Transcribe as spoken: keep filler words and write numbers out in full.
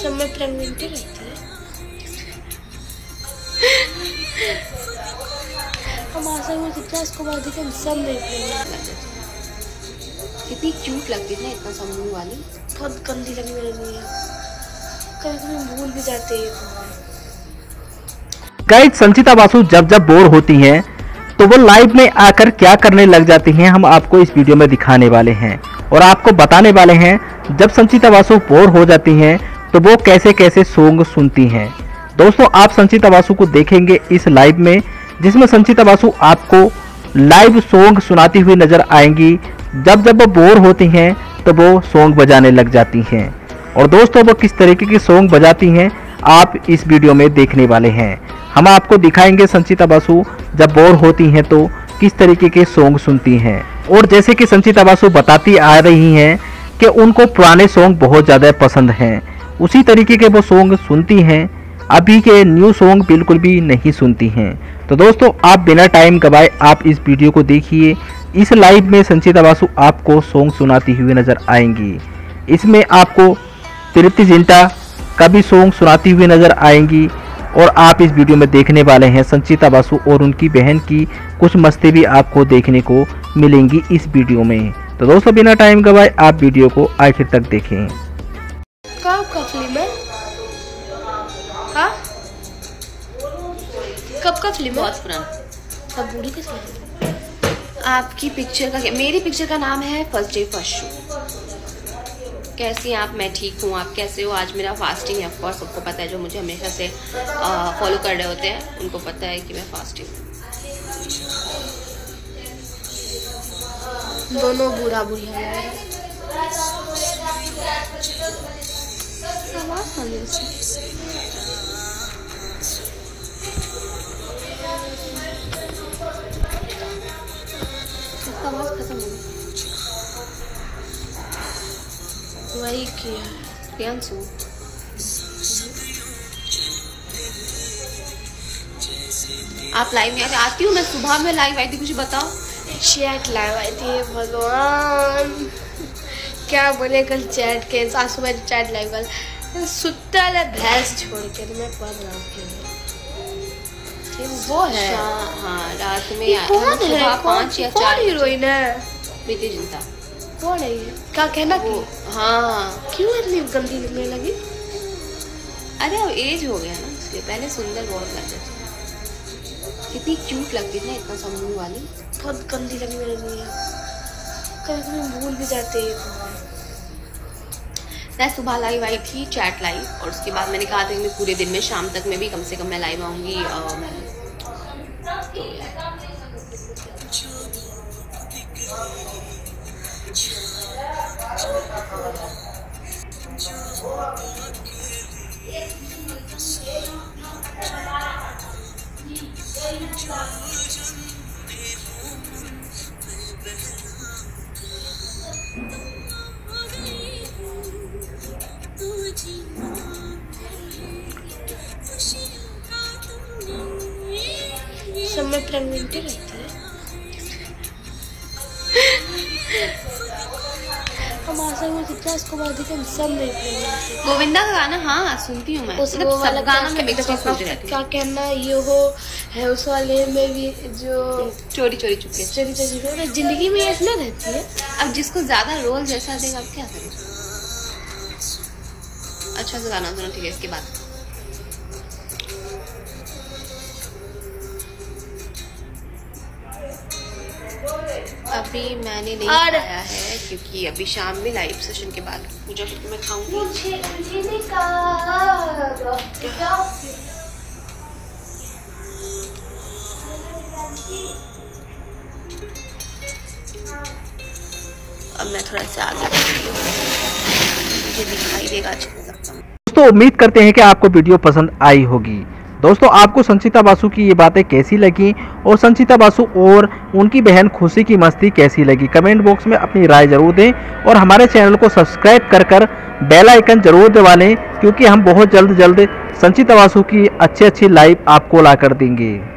सब में प्रेगनेंट ही रहती है। हम आशा में कितना इसको बाद हम सब में प्रेगनेंट लगते थे। कितनी क्यूट लगती थी ना इतना समूह वाली। बहुत गंदी लगने लगी है, कभी कभी भूल भी जाते हैं। गाइस, संचिता बासु जब जब बोर होती हैं तो वो लाइव में आकर क्या करने लग जाती हैं, हम आपको इस वीडियो में दिखाने वाले हैं और आपको बताने वाले हैं जब संचिता बासु बोर हो जाती हैं तो वो कैसे कैसे सॉन्ग सुनती हैं। दोस्तों, आप संचिता बासु को देखेंगे इस लाइव में, जिसमें संचिता बासु आपको लाइव सॉन्ग सुनाती हुई नजर आएंगी। जब जब वो बोर होती हैं तो वो सॉन्ग बजाने लग जाती हैं। और दोस्तों, वो किस तरीके की सॉन्ग बजाती हैं आप इस वीडियो में देखने वाले हैं। हम आपको दिखाएंगे संचिता बासु जब बोर होती हैं तो किस तरीके के सॉन्ग सुनती हैं। और जैसे कि संचिता बासु बताती आ रही हैं कि उनको पुराने सॉन्ग बहुत ज़्यादा पसंद हैं, उसी तरीके के वो सॉन्ग सुनती हैं, अभी के न्यू सॉन्ग बिल्कुल भी नहीं सुनती हैं। तो दोस्तों, आप बिना टाइम गवाए आप इस वीडियो को देखिए। इस लाइव में संचिता बासु आपको सॉन्ग सुनाती हुई नजर आएंगी। इसमें आपको प्रीति जिंटा का भी सॉन्ग सुनाती हुई नजर आएंगी और आप इस वीडियो में देखने वाले हैं संचिता बासु और उनकी बहन की कुछ मस्ती भी आपको देखने को मिलेंगी इस वीडियो में। तो दोस्तों, बिना टाइम गवाए आप वीडियो को आखिर तक देखें। कब का फिल्म है? हाँ, कब का फिल्म है? बहुत पुराना। अब बूढ़ी किस में? आपकी पिक्चर का, मेरी पिक्चर का नाम है फर्स्ट डे फर्स्ट शो। कैसी हैं आप? मैं ठीक हूँ, आप कैसे हो? आज मेरा फास्टिंग है। ऑफकोर्स सबको पता है, जो मुझे हमेशा से फॉलो कर रहे होते हैं उनको पता है कि मैं फास्टिंग हूँ। दोनों बूढ़ा बुढ़िया है। आवाज आ गई उसकी। आवाज खत्म हो गई। वही किया प्रियांशु। आप लाइव में आती हूँ? मैं सुबह में लाइव आई थी, कुछ बताओ। चैट लाइव आई थी। भगवान क्या बोले, कल चैट के सासू में चैट लाइव कल सुत्ता है भैंस छोड़ के, तो मैं पढ़ रहा हूँ। वो है हाँ, रात में कौन है? पाँच या चार हीरोइन है? प्रीति जिंटा। कौन है ये? क्या कहना वो? हाँ, क्यों इतनी गंदी लगने लगी? अरे अब एज हो गया ना इसलिए। पहले सुंदर बहुत लगते थे। कितनी क्यूट लगती थी ना इतना समूह वाली। बहुत गंदी लगने लगी है, कभी कभी भूल भी जाते हैं। मैं सुबह लाइव आई थी, चैट लाइव, और उसके बाद मैंने कहा था कि मैं पूरे दिन में शाम तक में भी कम से कम मैं लाइव आऊँगी। सब में प्रेगनेंट ही रहती है। हम आशा में कितना इसको बाद हम सब में प्रेगनेंट। गोविंदा का गाना हाँ सुनती हूँ मैं। उस वो वाला गाना में मिक्स चीज सोच रही थी। क्या कहना ये हो है उस वाले में भी, जो चोरी चोरी चुपके चोरी चोरी चुपके जिंदगी में ऐसा रहती है। अब जिसको ज्यादा रोल जैसा देगा अब क्या करें। अच्छा से गाना सुनो, ठीक है? इसके बाद अभी मैंने नहीं खाया है क्योंकि अभी शाम में लाइव सेशन के बाद पूजा करके मैं खाऊंगी। अब मैं थोड़ा सा आगे बढ़ती हूँ, मुझे दिखाई देगा अच्छे से सबका। दोस्तों, उम्मीद करते हैं कि आपको वीडियो पसंद आई होगी। दोस्तों, आपको संचिता बासु की ये बातें कैसी लगी और संचिता बासु और उनकी बहन खुशी की मस्ती कैसी लगी, कमेंट बॉक्स में अपनी राय जरूर दें और हमारे चैनल को सब्सक्राइब कर कर बेल आइकन जरूर दबा लें, क्योंकि हम बहुत जल्द जल्द संचिता बासु की अच्छी अच्छी लाइव आपको ला कर देंगे।